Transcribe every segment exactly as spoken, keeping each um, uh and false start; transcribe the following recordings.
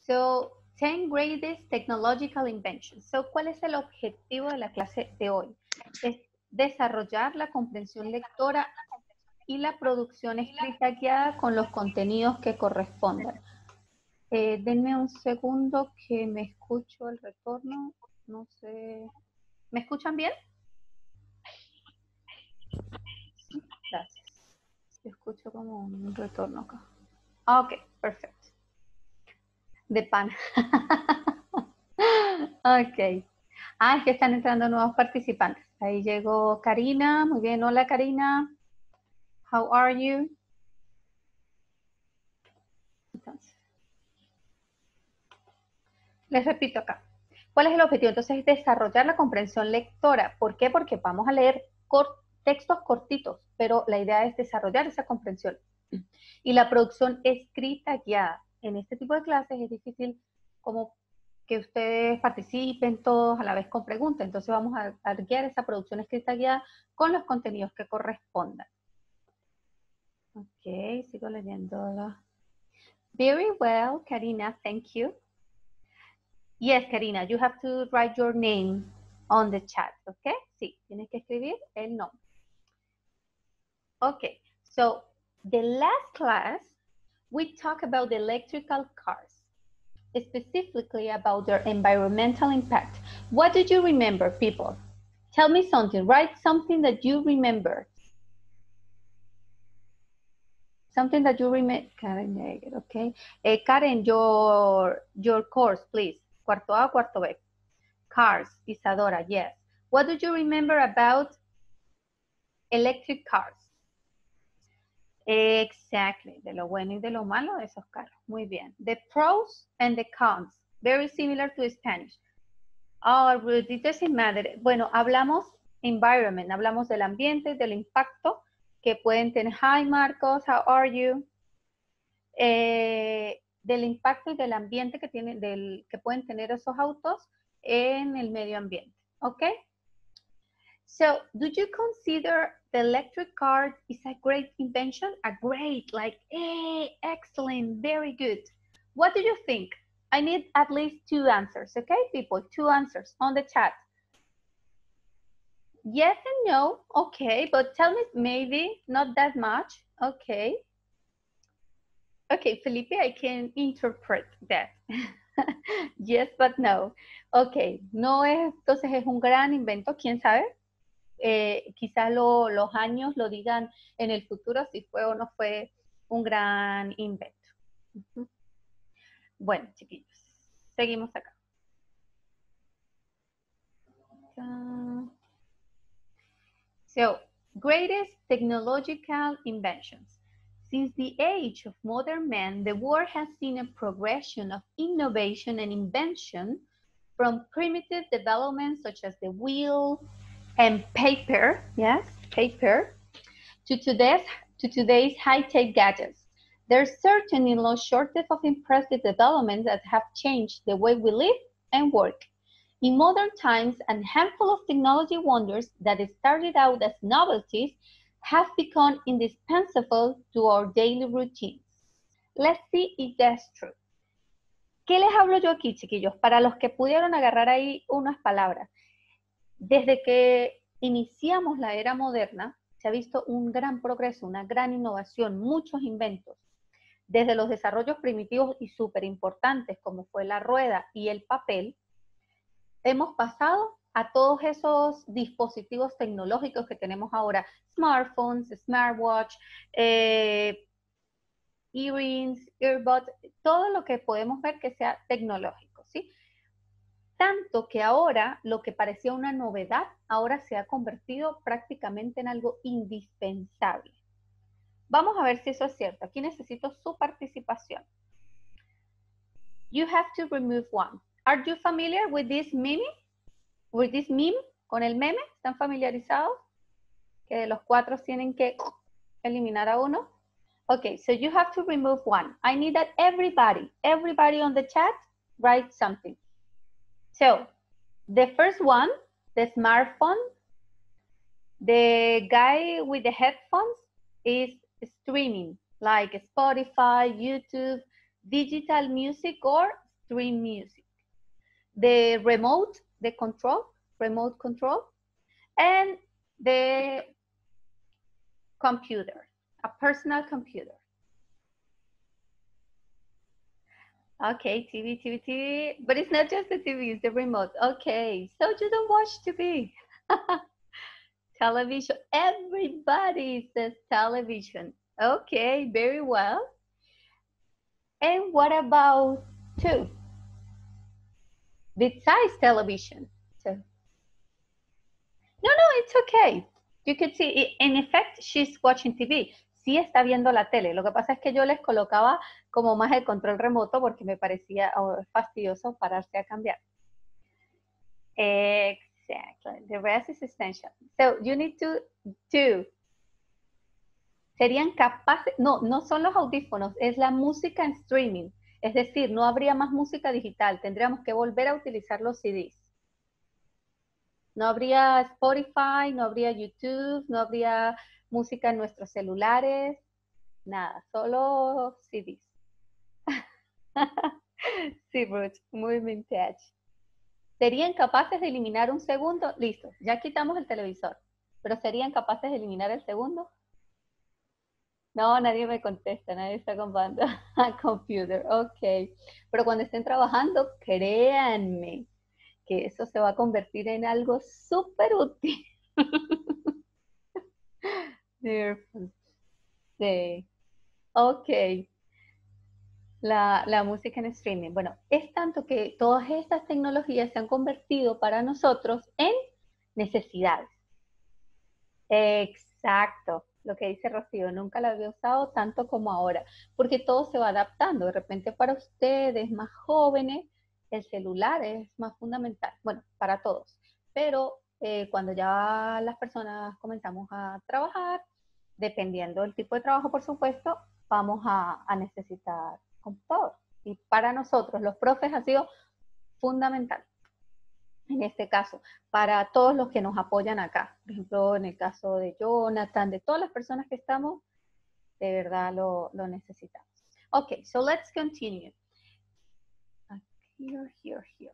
So, ten greatest technological inventions. So, ¿cuál es el objetivo de la clase de hoy? Es desarrollar la comprensión lectora y la producción escrita guiada con los contenidos que correspondan. Eh, denme un segundo que me escucho el retorno. No sé. ¿Me escuchan bien? Sí, gracias. Yo escucho como un retorno acá. Ah, ok, perfecto. De pan. Ok. Ah, es que están entrando nuevos participantes. Ahí llegó Karina. Muy bien, hola Karina. How are you? Entonces, les repito acá. ¿Cuál es el objetivo? Entonces, es desarrollar la comprensión lectora. ¿Por qué? Porque vamos a leer cort textos cortitos, pero la idea es desarrollar esa comprensión. Y la producción escrita guiada. En este tipo de clases es difícil como que ustedes participen todos a la vez con preguntas. Entonces vamos a, a guiar esa producción escrita guiada con los contenidos que correspondan. Ok, sigo leyendo. Very well, Karina, thank you. Yes, Karina, you have to write your name on the chat, okay? Sí, tienes que escribir el nombre. Okay, so the last class, we talked about the electrical cars, specifically about their environmental impact. What do you remember, people? Tell me something, write something that you remember. Something that you remember, Karen, okay? Uh, Karen, your, your course, please. Cuarto A, cuarto B. Cars, Isadora, yes. What do you remember about electric cars? Exactly, de lo bueno y de lo malo de esos carros. Muy bien. The pros and the cons, very similar to Spanish. Oh, Ruth, it doesn't matter. Bueno, hablamos environment, hablamos del ambiente, del impacto que pueden tener. Hi, Marcos, how are you? Eh, del impacto y del ambiente que, tienen, del, que pueden tener esos autos en el medio ambiente. ¿Ok? So, do you consider the electric car is a great invention? A great, like, hey, excellent, very good. What do you think? I need at least two answers, okay, people? Two answers on the chat. Yes and no, okay, but tell me maybe not that much, okay. Okay, Felipe, I can interpret that. Yes, but no. Okay, no es, entonces es un gran invento, ¿quién sabe? Eh, quizás lo, los años lo digan en el futuro si fue o no fue un gran invento. Uh-huh. Bueno, chiquillos, seguimos acá. Uh, so, greatest technological inventions. Since the age of modern man, the world has seen a progression of innovation and invention from primitive developments such as the wheel and paper, yes, paper, to today's, to today's high-tech gadgets. There's certainly no shortage of impressive developments that have changed the way we live and work. In modern times, a handful of technology wonders that started out as novelties have become indispensable to our daily routines. Let's see if that's true. ¿Qué les hablo yo aquí, chiquillos? Para los que pudieron agarrar ahí unas palabras. Desde que iniciamos la era moderna, se ha visto un gran progreso, una gran innovación, muchos inventos. Desde los desarrollos primitivos y súper importantes, como fue la rueda y el papel, hemos pasado a todos esos dispositivos tecnológicos que tenemos ahora, smartphones, smartwatch, eh, earrings, earbuds, todo lo que podemos ver que sea tecnológico, ¿sí? Tanto que ahora lo que parecía una novedad, ahora se ha convertido prácticamente en algo indispensable. Vamos a ver si eso es cierto. Aquí necesito su participación. You have to remove one. Are you familiar with this meme? With this meme? ¿Con el meme? ¿Están familiarizados? Que los cuatro tienen que eliminar a uno. Okay, so you have to remove one. I need that everybody, everybody on the chat, write something. So, the first one, the smartphone, the guy with the headphones is streaming, like Spotify, YouTube, digital music, or stream music. The remote, the control, remote control, and the computer, a personal computer. Okay, T V, T V, T V, but it's not just the T V, it's the remote. Okay, so you don't watch T V. Television, everybody says television. Okay, very well. And what about two? Besides television. So, no, no, it's okay. You could see, in effect, she's watching T V. Sí está viendo la tele. Lo que pasa es que yo les colocaba como más el control remoto porque me parecía oh, fastidioso pararse a cambiar. Exactly. The rest is essential. So you need to do. Serían capaces, no, no son los audífonos, es la música en streaming. Es decir, no habría más música digital. Tendríamos que volver a utilizar los C Ds. No habría Spotify, no habría YouTube, no habría música en nuestros celulares, nada, solo C Ds. Sí, Ruth, muy vintage. ¿Serían capaces de eliminar un segundo? Listo, ya quitamos el televisor, pero ¿serían capaces de eliminar el segundo? No, nadie me contesta, nadie está comprando a computer, ok. Pero cuando estén trabajando, créanme que eso se va a convertir en algo súper útil. Sí, ok. La, la música en streaming. Bueno, es tanto que todas estas tecnologías se han convertido para nosotros en necesidades. Exacto, lo que dice Rocío, nunca la había usado tanto como ahora, porque todo se va adaptando. De repente para ustedes más jóvenes, el celular es más fundamental, bueno, para todos, pero eh, cuando ya las personas comenzamos a trabajar, dependiendo del tipo de trabajo, por supuesto, vamos a, a necesitar computador. Y para nosotros, los profes, ha sido fundamental. En este caso, para todos los que nos apoyan acá. Por ejemplo, en el caso de Jonathan, de todas las personas que estamos, de verdad lo, lo necesitamos. Okay, so let's continue. Here, here, here.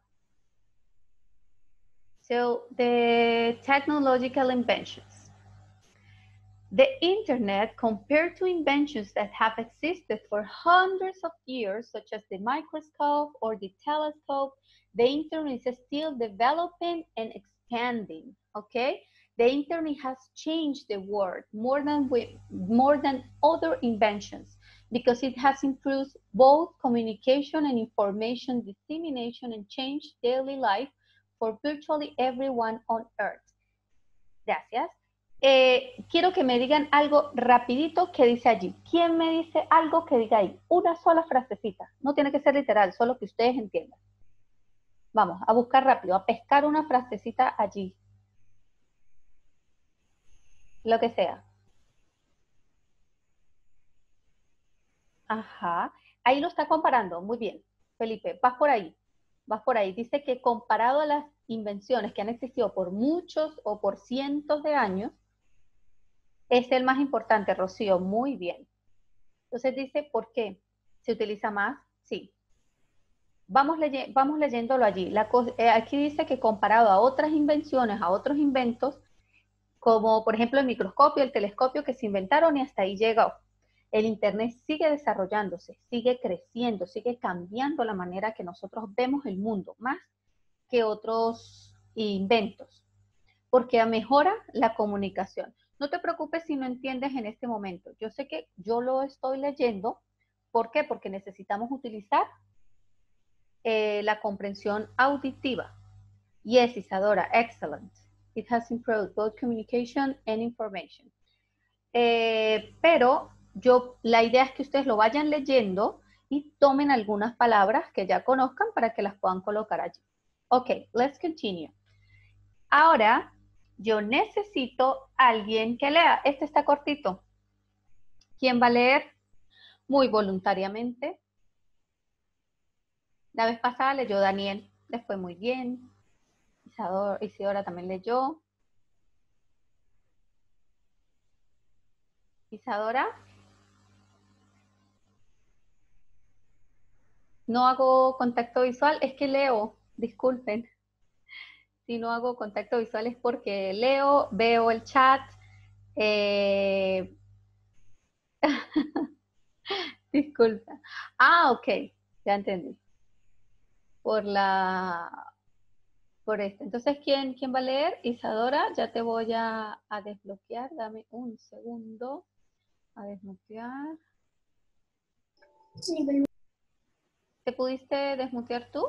So the technological inventions. The internet, compared to inventions that have existed for hundreds of years, such as the microscope or the telescope, the internet is still developing and expanding, okay? The internet has changed the world more than, we, more than other inventions because it has improved both communication and information dissemination and changed daily life for virtually everyone on Earth. Gracias. Eh, quiero que me digan algo rapidito que dice allí. ¿Quién me dice algo que diga ahí? Una sola frasecita. No tiene que ser literal, solo que ustedes entiendan. Vamos, a buscar rápido, a pescar una frasecita allí. Lo que sea. Ajá. Ahí lo está comparando. Muy bien. Felipe, vas por ahí. Vas por ahí. Dice que comparado a las invenciones que han existido por muchos o por cientos de años, es el más importante, Rocío. Muy bien. Entonces dice, ¿por qué? ¿Se utiliza más? Sí. Vamos, leye vamos leyéndolo allí. La eh, aquí dice que comparado a otras invenciones, a otros inventos, como por ejemplo el microscopio, el telescopio que se inventaron y hasta ahí llegó. El Internet sigue desarrollándose, sigue creciendo, sigue cambiando la manera que nosotros vemos el mundo, más que otros inventos, porque mejora la comunicación. No te preocupes si no entiendes en este momento. Yo sé que yo lo estoy leyendo. ¿Por qué? Porque necesitamos utilizar eh, la comprensión auditiva. Yes, Isadora, excellent. It has improved both communication and information. Eh, pero yo, la idea es que ustedes lo vayan leyendo y tomen algunas palabras que ya conozcan para que las puedan colocar allí. Ok, let's continue. Ahora, yo necesito alguien que lea. Este está cortito. ¿Quién va a leer? Muy voluntariamente. La vez pasada leyó Daniel. Les fue muy bien. Isadora, Isidora también leyó. Isadora. no hago contacto visual, es que leo, disculpen. Si no hago contacto visual es porque leo, veo el chat. Eh... Disculpa. Ah, ok, ya entendí. Por la... Por esto. Entonces, ¿quién, quién va a leer? Isadora, ya te voy a, a desbloquear. Dame un segundo. A desmutear. ¿Te pudiste desmutear tú?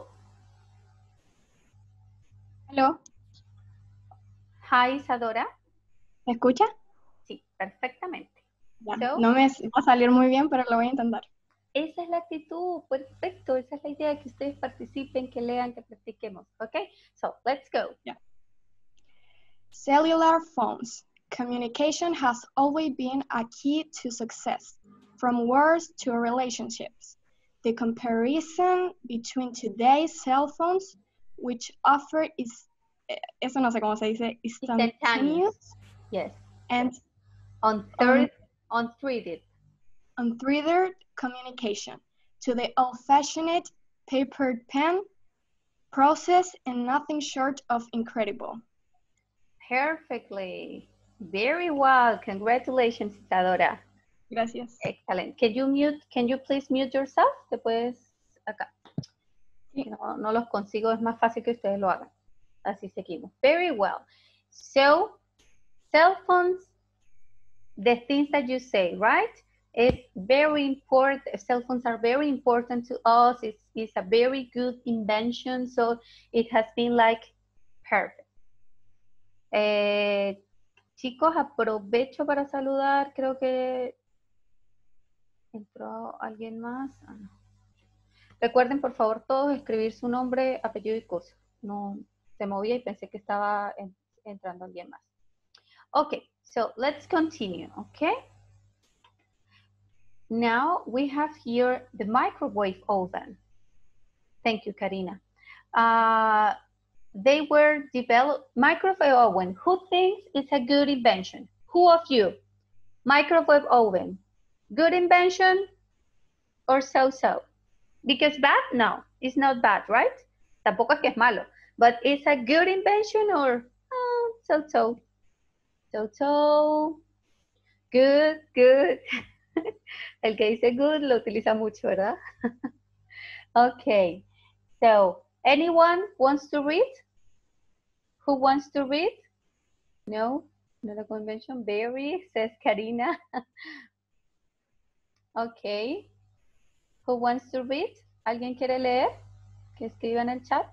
Hello. Hi, Isadora. ¿Me escucha? Sí, perfectamente. Ya. So, No me va a salir muy bien, pero lo voy a intentar. esa es la actitud, perfecto. Esa es la idea, que ustedes participen, que lean, que practiquemos. ¿Ok? So, let's go. Yeah. Cellular phones. Communication has always been a key to success, from words to relationships. The comparison between today's cell phones, which offer is, eso no sé cómo se dice, instantaneous, yes, and unthreaded, unthreaded, unthreaded communication to the old-fashioned paper pen process, and nothing short of incredible. Perfectly. Very well. Congratulations, Isadora. Gracias. Excellent. Can you mute, can you please mute yourself? Te puedes acá. Sí. No, no los consigo, es más fácil que ustedes lo hagan. Así seguimos. Very well. So, cell phones, the things that you say, right? It's very important. Cell phones are very important to us. It's, it's a very good invention. So it has been like perfect. Eh, chicos, aprovecho para saludar. Creo que entró alguien más. Ah, no. Recuerden, por favor, todos escribir su nombre, apellido y curso. No se movía y pensé que estaba en, entrando alguien más. Okay, so let's continue, okay? Now we have here the microwave oven. Thank you, Karina. Uh, they were developed, microwave oven. Who thinks it's a good invention? Who of you? Microwave oven. Good invention or so-so? Because bad? No, it's not bad, right? Tampoco es que es malo. But it's a good invention or oh, so-so? So-so. Good, good. El que dice good lo utiliza mucho, ¿verdad? Okay. So, anyone wants to read? Who wants to read? No, not a convention. Very, says Karina. Okay. Who wants to read? ¿Alguien quiere leer? Que escriba en el chat.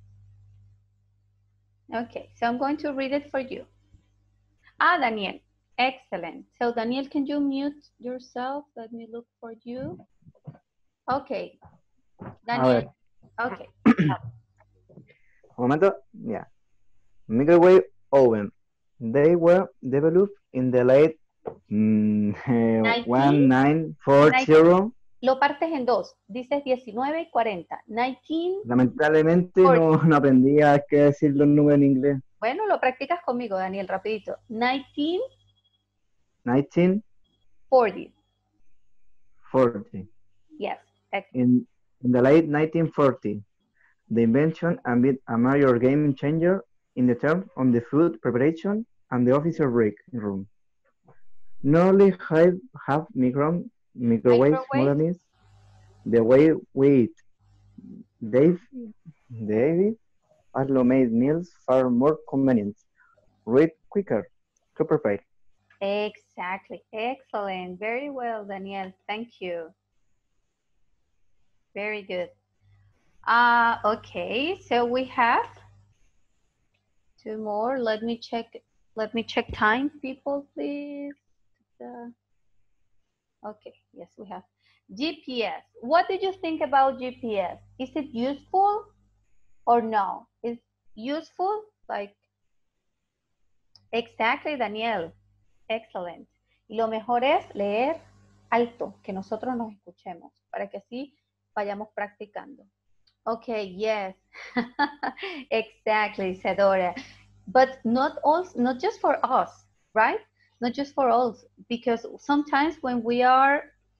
Okay, so I'm going to read it for you. Ah, Daniel. Excellent. So, Daniel, can you mute yourself? Let me look for you. Okay. Daniel. Okay. Un momento. Yeah. Microwave oven. They were developed in the late mm, nineteen forty. Lo partes en dos. Dices diecinueve y cuarenta. nineteen. Lamentablemente no, no aprendí a qué decir los números en inglés. Bueno, lo practicas conmigo, Daniel, rapidito. nineteen. nineteen forty. forty. Yes. In, in the late nineteen forty, the invention amid a major game changer in the terms of the food preparation and the officer break room. Not only have, have micro, microwaves Microwave? modernized the way we eat, Dave, David also made meals far more convenient, read quicker to prepare. Exactly. Excellent. Very well, Daniel. Thank you. Very good. Uh, okay, so we have two more. Let me check. Let me check time, people, please. Uh, okay, yes, we have. G P S. What did you think about G P S? Is it useful or no? Is useful? Like, exactly, Daniel. Excellent. Y lo mejor es leer alto, que nosotros nos escuchemos, para que así vayamos practicando. Okay, yes. Exactly, Isadora. But not also, not just for us, right? Not just for us, because sometimes when we are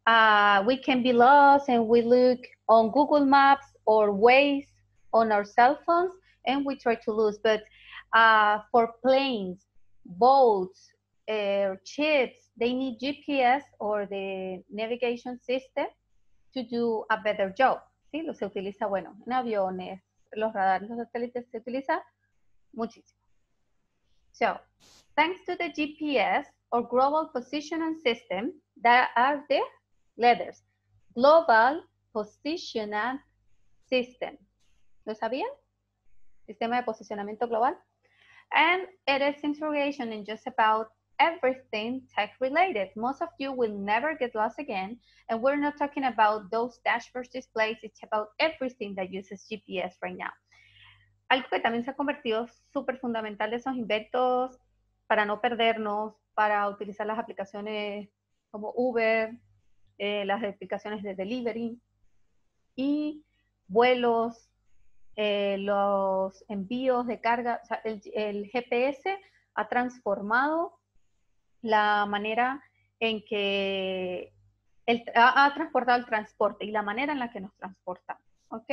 uh, we can be lost and we look on Google Maps or Waze on our cell phones and we try to lose. But uh, for planes, boats, uh, ships, they need G P S or the navigation system to do a better job. ¿Sí? Lo se utiliza, bueno, en aviones, los radares, los satélites, se utiliza muchísimo. So, thanks to the G P S or Global Positioning System, that are the letters. Global Positioning System. ¿Lo sabían? Sistema de posicionamiento global. And it is interrogation in just about everything tech related. Most of you will never get lost again. And we're not talking about those dashboard displays. It's about everything that uses G P S right now. Algo que también se ha convertido súper fundamental de esos inventos para no perdernos, para utilizar las aplicaciones como Uber, eh, las aplicaciones de delivery y vuelos, eh, los envíos de carga. O sea, el, el G P S ha transformado la manera en que el, ha, ha transportado el transporte y la manera en la que nos transportamos. ¿Ok?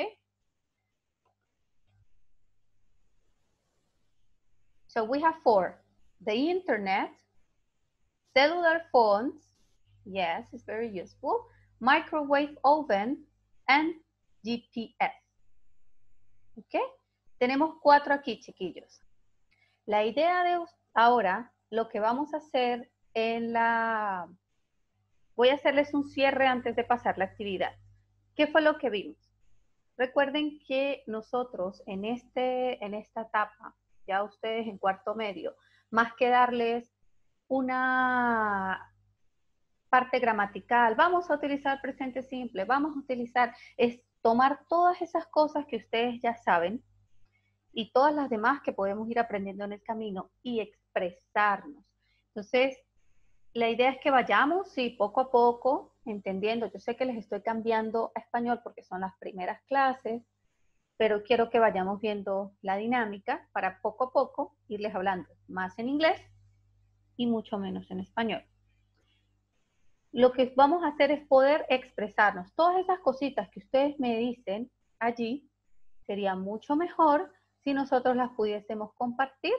So we have four: the internet, cellular phones, yes, it's very useful, microwave oven, and G P S. ¿Ok? Tenemos cuatro aquí, chiquillos. La idea de ahora, lo que vamos a hacer en la... Voy a hacerles un cierre antes de pasar la actividad. ¿Qué fue lo que vimos? Recuerden que nosotros en, este, en esta etapa, ya ustedes en cuarto medio, más que darles una parte gramatical, vamos a utilizar presente simple, vamos a utilizar, es tomar todas esas cosas que ustedes ya saben y todas las demás que podemos ir aprendiendo en el camino y expresarnos. Entonces, la idea es que vayamos, sí, poco a poco, entendiendo. Yo sé que les estoy cambiando a español porque son las primeras clases, pero quiero que vayamos viendo la dinámica para poco a poco irles hablando más en inglés y mucho menos en español. Lo que vamos a hacer es poder expresarnos. Todas esas cositas que ustedes me dicen allí, sería mucho mejor si nosotros las pudiésemos compartir.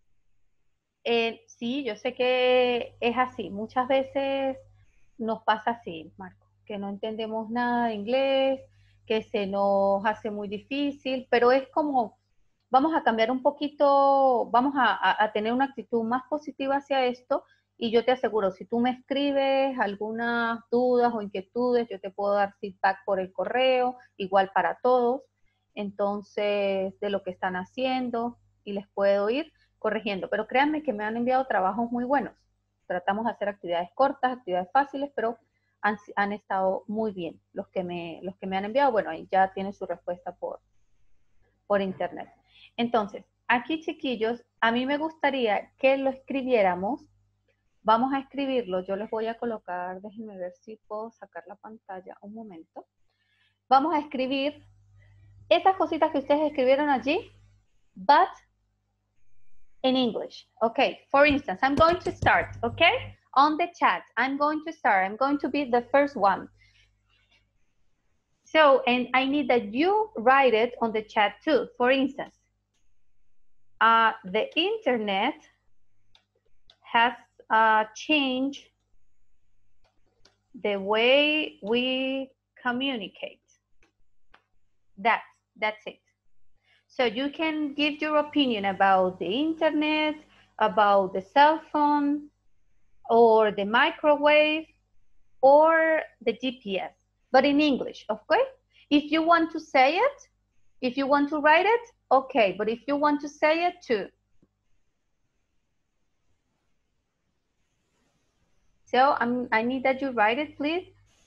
Eh, sí, yo sé que es así. Muchas veces nos pasa así, Marco, que no entendemos nada de inglés, que se nos hace muy difícil, pero es como, vamos a cambiar un poquito, vamos a, a, a tener una actitud más positiva hacia esto, y yo te aseguro, si tú me escribes algunas dudas o inquietudes, yo te puedo dar feedback por el correo, igual para todos, entonces, de lo que están haciendo, y les puedo ir corrigiendo, pero créanme que me han enviado trabajos muy buenos. Tratamos de hacer actividades cortas, actividades fáciles, pero han, han estado muy bien los que, me, los que me han enviado. Bueno, ahí ya tienen su respuesta por, por internet. Entonces, aquí, chiquillos, a mí me gustaría que lo escribiéramos. Vamos a escribirlo. Yo les voy a colocar, déjenme ver si puedo sacar la pantalla un momento. Vamos a escribir esas cositas que ustedes escribieron allí, but in English. Okay, for instance, I'm going to start, okay? On the chat, I'm going to start. I'm going to be the first one. So, and I need that you write it on the chat too. For instance, uh, the internet has uh, changed the way we communicate. That's, that's it. So you can give your opinion about the internet, about the cell phone, or the microwave, or the G P S, but in English, okay? If you want to say it, if you want to write it, okay, but if you want to say it too. So I'm, I need that you write it, please.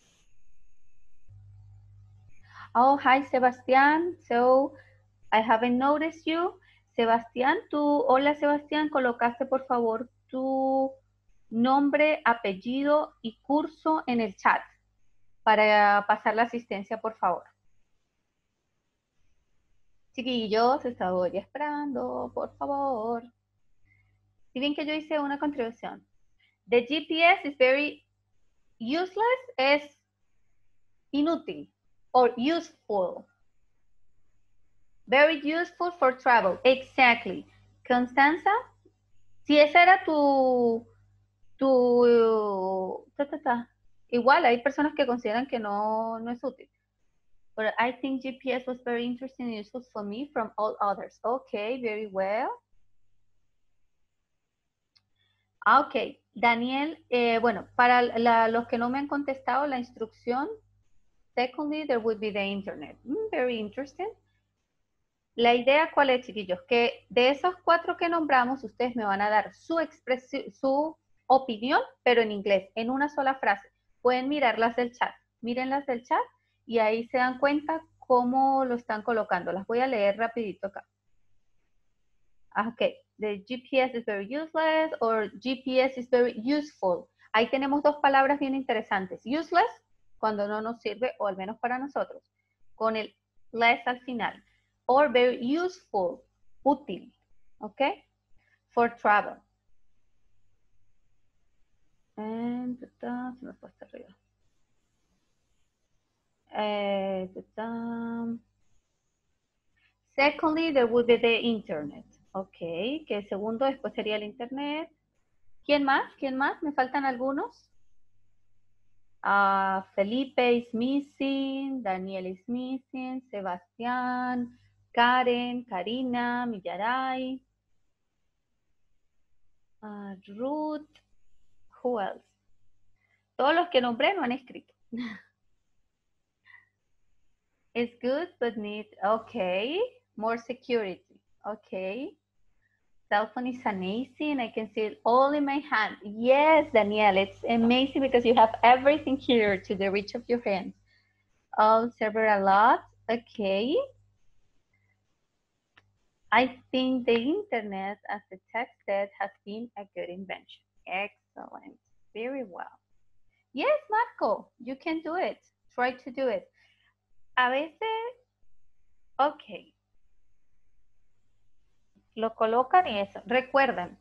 Oh, hi, Sebastián. So I haven't noticed you. Sebastián, tú, hola Sebastián, colocaste por favor tu nombre, apellido y curso en el chat para pasar la asistencia, por favor. Chiquillos, estoy esperando, por favor. Si bien que yo hice una contribución. The G P S is very useless, es inútil or useful. Very useful for travel. Exactly. Constanza, si esa era tu, tu, ta, ta, ta. Igual hay personas que consideran que no, no es útil. But I think G P S was very interesting and useful for me from all others. Okay, very well. Ok, Daniel, eh, bueno, para la, los que no me han contestado la instrucción, secondly, there would be the internet. Mm, very interesting. La idea, ¿cuál es, chiquillos? Que de esos cuatro que nombramos, ustedes me van a dar su expresión, su opinión, pero en inglés, en una sola frase. Pueden mirar las del chat. Miren las del chat y ahí se dan cuenta cómo lo están colocando. Las voy a leer rapidito acá. Ok, the G P S is very useless or G P S is very useful. Ahí tenemos dos palabras bien interesantes. Useless, cuando no nos sirve, o al menos para nosotros, con el less al final. Or very useful, útil, ok, for travel. And, se me fue hasta arriba. Eh, secondly, there would be the internet. Ok, que el segundo después sería el internet. ¿Quién más? ¿Quién más? ¿Me faltan algunos? Uh, Felipe is missing, Daniel is missing, Sebastián, Karen, Karina, Millaray, uh, Ruth, who else? Todos los que nombré no han escrito. It's good, but need, okay, more security, okay. Cell phone is amazing. I can see it all in my hand. Yes, Danielle, it's amazing because you have everything here to the reach of your hands. Oh, server a lot. Okay. I think the internet, as the text said, has been a good invention. Excellent. Very well. Yes, Marco, you can do it. Try to do it. A veces, okay. Lo colocan y eso. Recuerden,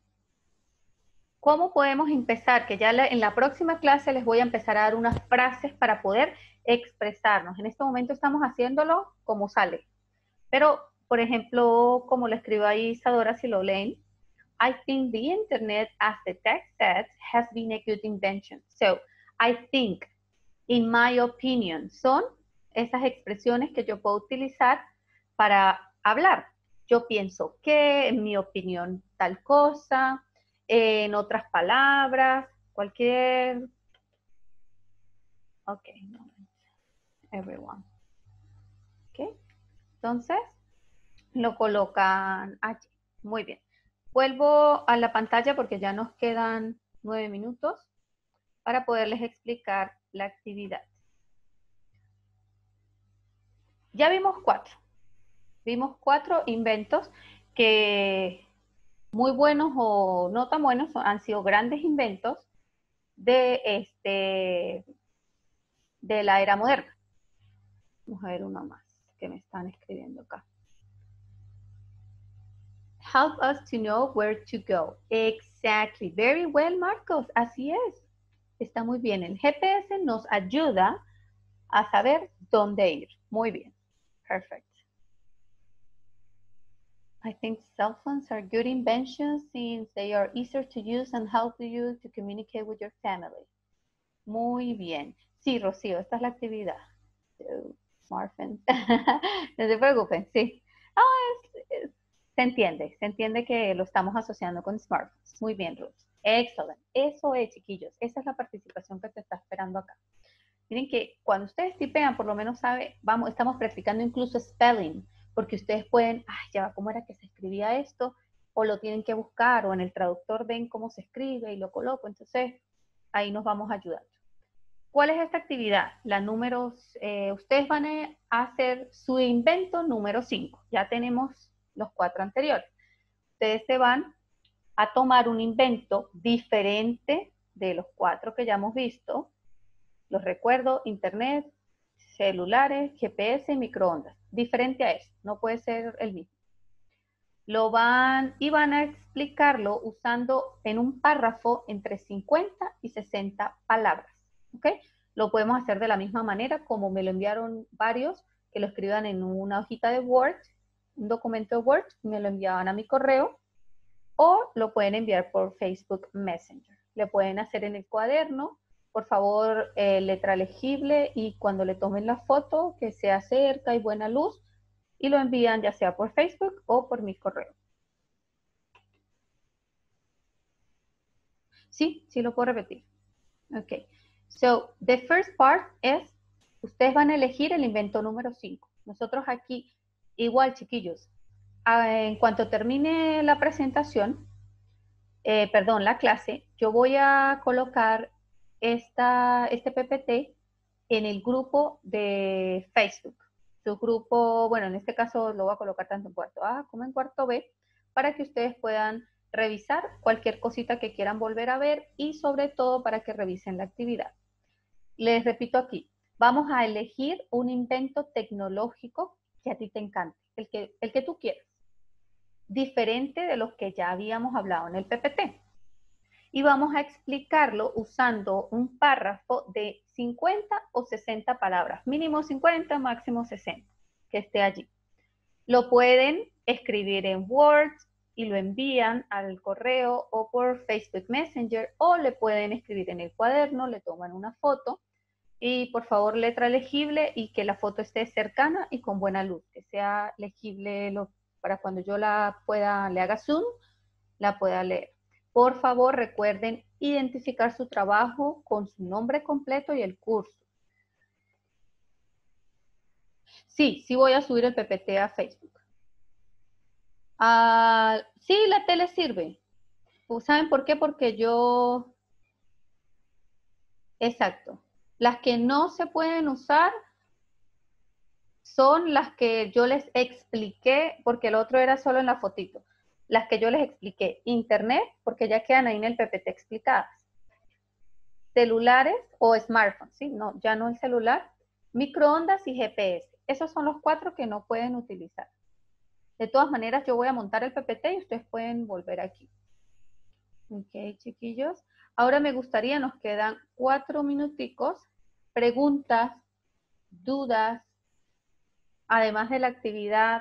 ¿cómo podemos empezar? Que ya en la próxima clase les voy a empezar a dar unas frases para poder expresarnos. En este momento estamos haciéndolo como sale. Pero, por ejemplo, como lo escribo ahí Isadora, si lo leen, I think the internet, as the text says, has been a good invention. So, I think, in my opinion, son esas expresiones que yo puedo utilizar para hablar. Yo pienso que, en mi opinión, tal cosa, en otras palabras, cualquier... Ok, no. Everyone. Ok, entonces lo colocan allí. Muy bien. Vuelvo a la pantalla porque ya nos quedan nueve minutos para poderles explicar la actividad. Ya vimos cuatro. Vimos cuatro inventos que muy buenos o no tan buenos han sido grandes inventos de, este, de la era moderna. Vamos a ver uno más que me están escribiendo acá. Help us to know where to go. Exactly. Very well, Marcos. Así es. Está muy bien. El G P S nos ayuda a saber dónde ir. Muy bien. Perfect. I think cell phones are good inventions since they are easier to use and help you to communicate with your family. Muy bien. Sí, Rocío, esta es la actividad. So, smartphones. No se preocupen, sí. Oh, es, es, se entiende, se entiende que lo estamos asociando con smartphones. Muy bien, Ruth. Excellent. Eso es, chiquillos. Esa es la participación que te está esperando acá. Miren que cuando ustedes tipean, por lo menos sabe, vamos, estamos practicando incluso spelling. Porque ustedes pueden, ay, ya va, ¿cómo era que se escribía esto? O lo tienen que buscar, o en el traductor ven cómo se escribe y lo coloco. Entonces, ahí nos vamos ayudando. ¿Cuál es esta actividad? La número, eh, ustedes van a hacer su invento número cinco. Ya tenemos los cuatro anteriores. Ustedes se van a tomar un invento diferente de los cuatro que ya hemos visto. Los recuerdo, internet, celulares, G P S y microondas. Diferente a eso, no puede ser el mismo. Lo van y van a explicarlo usando en un párrafo entre cincuenta y sesenta palabras. ¿Ok? lo podemos hacer de la misma manera como me lo enviaron varios, que lo escriban en una hojita de Word, un documento de Word, me lo enviaban a mi correo, o lo pueden enviar por Facebook Messenger. Le pueden hacer en el cuaderno, por favor, eh, letra legible, y cuando le tomen la foto, que sea cerca y buena luz, y lo envían ya sea por Facebook o por mi correo. Sí, sí lo puedo repetir. Ok. So, the first part es, ustedes van a elegir el invento número cinco. Nosotros aquí, igual, chiquillos, en cuanto termine la presentación, eh, perdón, la clase, yo voy a colocar esta, este P P T en el grupo de Facebook. Su grupo, bueno, en este caso lo voy a colocar tanto en cuarto A como en cuarto B, para que ustedes puedan revisar cualquier cosita que quieran volver a ver y sobre todo para que revisen la actividad. Les repito aquí, vamos a elegir un invento tecnológico que a ti te encante, el que, el que tú quieras, diferente de los que ya habíamos hablado en el P P T. Y vamos a explicarlo usando un párrafo de cincuenta o sesenta palabras, mínimo cincuenta, máximo sesenta, que esté allí. Lo pueden escribir en Word y lo envían al correo o por Facebook Messenger, o le pueden escribir en el cuaderno, le toman una foto y por favor letra legible y que la foto esté cercana y con buena luz, que sea legible lo, para cuando yo la pueda, le haga zoom, la pueda leer. Por favor, recuerden identificar su trabajo con su nombre completo y el curso. Sí, sí voy a subir el P P T a Facebook. Ah, sí, la tele sirve. ¿Saben por qué? Porque yo... Exacto. Las que no se pueden usar son las que yo les expliqué, porque el otro era solo en la fotito. Las que yo les expliqué. Internet, porque ya quedan ahí en el P P T explicadas. Celulares o smartphones, ¿sí? No, ya no el celular. Microondas y G P S. Esos son los cuatro que no pueden utilizar. De todas maneras, yo voy a montar el P P T y ustedes pueden volver aquí. Ok, chiquillos. Ahora me gustaría, nos quedan cuatro minuticos. Preguntas, dudas, además de la actividad.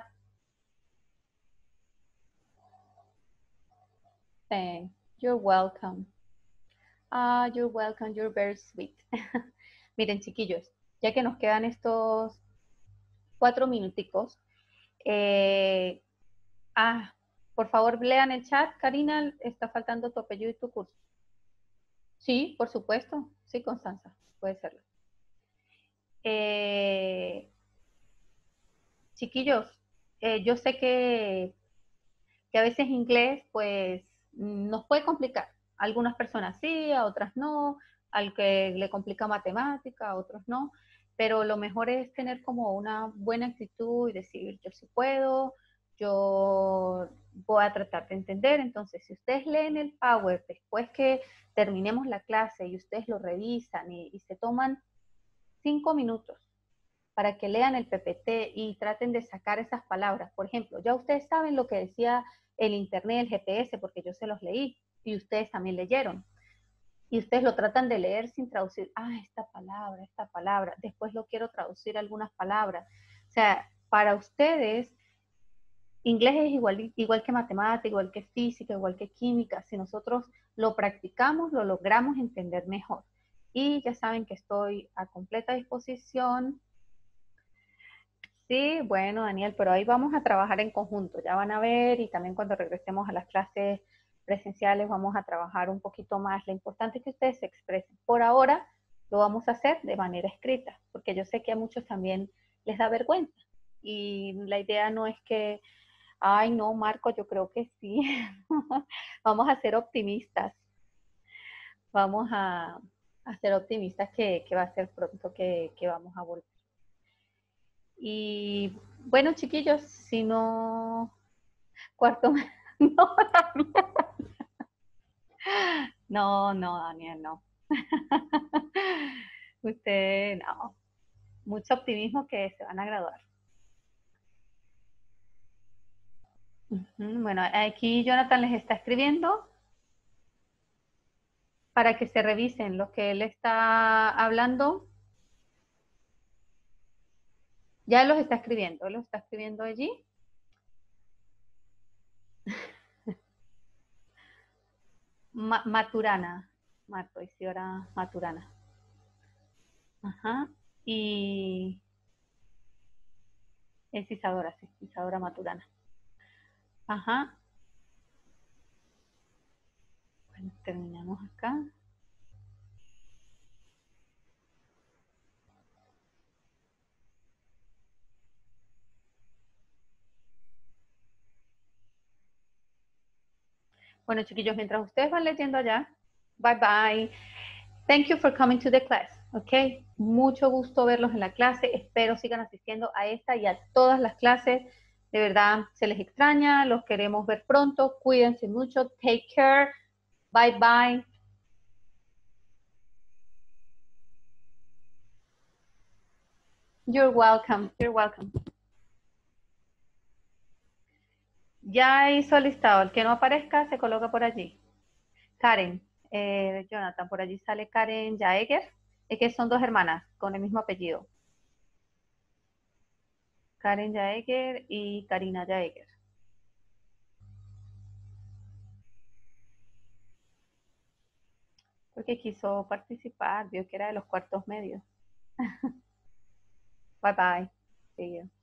Thanks. You're welcome. Ah, you're welcome, you're very sweet. Miren, chiquillos, ya que nos quedan estos cuatro minuticos, eh, ah, por favor, lean el chat. Karina, está faltando tu apellido y tu curso. Sí, por supuesto. Sí, Constanza, puede serlo. Eh, chiquillos, eh, yo sé que, que a veces inglés, pues, nos puede complicar. A algunas personas sí, a otras no. Al que le complica matemática, a otros no. Pero lo mejor es tener como una buena actitud y decir, yo sí puedo, yo voy a tratar de entender. Entonces, si ustedes leen el Power después que terminemos la clase y ustedes lo revisan y, y se toman cinco minutos para que lean el P P T y traten de sacar esas palabras. Por ejemplo, ya ustedes saben lo que decía el Internet, el G P S, porque yo se los leí y ustedes también leyeron. Y ustedes lo tratan de leer sin traducir. Ah, esta palabra, esta palabra. Después lo quiero traducir algunas palabras. O sea, para ustedes, inglés es igual, igual que matemática, igual que física, igual que química. Si nosotros lo practicamos, lo logramos entender mejor. Y ya saben que estoy a completa disposición. Sí, bueno, Daniel, pero ahí vamos a trabajar en conjunto, ya van a ver, y también cuando regresemos a las clases presenciales vamos a trabajar un poquito más. Lo importante es que ustedes se expresen. Por ahora lo vamos a hacer de manera escrita, porque yo sé que a muchos también les da vergüenza. Y la idea no es que, ay, no, Marco, yo creo que sí. Vamos a ser optimistas. Vamos a, a ser optimistas que, que va a ser pronto que, que vamos a volver. Y bueno, chiquillos, si no, cuarto, no, no, no, Daniel, no. Usted, no, mucho optimismo que se van a graduar. Uh-huh. Bueno, aquí Jonathan les está escribiendo. para que se revisen los que él está hablando. Ya los está escribiendo, los está escribiendo allí. Ma Maturana, Marco, y si ahora Maturana. Ajá, y es Isadora, sí, Isadora Maturana. Ajá. Bueno, terminamos acá. Bueno, chiquillos, mientras ustedes van leyendo allá, bye bye. Thank you for coming to the class, ok. Mucho gusto verlos en la clase. Espero sigan asistiendo a esta y a todas las clases. De verdad, se les extraña, los queremos ver pronto. Cuídense mucho. Take care. Bye bye. You're welcome. You're welcome. Ya hizo listado. El que no aparezca se coloca por allí. Karen, eh, Jonathan, por allí sale Karen Jaeger. Es que son dos hermanas con el mismo apellido. Karen Jaeger y Karina Jaeger. Porque quiso participar, vio que era de los cuartos medios. Bye bye. See you.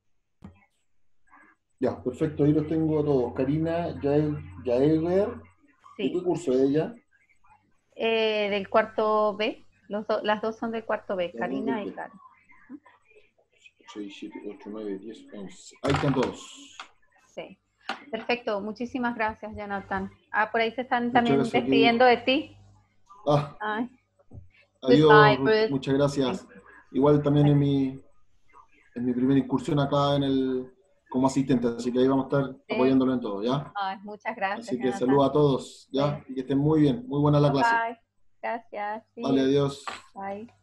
Ya, perfecto, ahí los tengo todos. Karina Jaeger, Sí. ¿de qué curso es ella? Eh, del cuarto B. Los do, las dos son del cuarto B, Karina y Karen. seis, siete, ocho, nueve, diez, once. Ahí están todos. Sí. Perfecto, muchísimas gracias, Jonathan. Ah, por ahí se están Muchas también gracias, despidiendo de ti. Ah, Ay. adiós, Goodbye, Ruth, Ruth. muchas gracias. Igual también en mi, en mi primera incursión acá en el, como asistente, así que ahí vamos a estar Sí. apoyándolo en todo, ¿ya? Ay, muchas gracias, Así que Jonathan. saludos a todos, ¿ya? Sí. Y que estén muy bien, muy buena la Bye, clase. bye. Gracias. Sí. Vale, adiós. Bye.